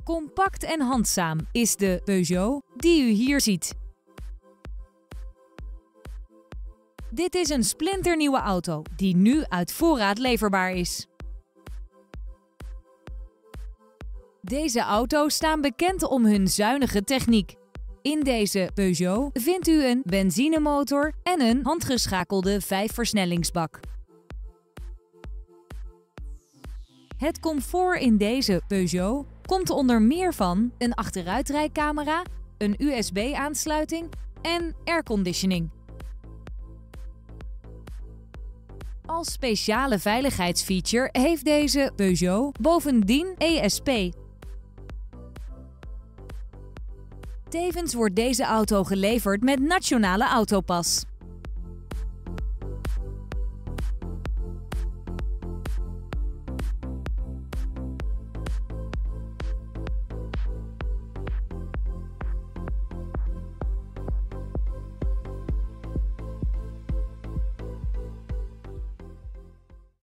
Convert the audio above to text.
Compact en handzaam is de Peugeot die u hier ziet. Dit is een splinternieuwe auto die nu uit voorraad leverbaar is. Deze auto's staan bekend om hun zuinige techniek. In deze Peugeot vindt u een benzinemotor en een handgeschakelde 5-versnellingsbak. Het comfort in deze Peugeot komt onder meer van een achteruitrijcamera, een USB-aansluiting en airconditioning. Als speciale veiligheidsfeature heeft deze Peugeot bovendien ESP. Tevens wordt deze auto geleverd met Nationale Autopas.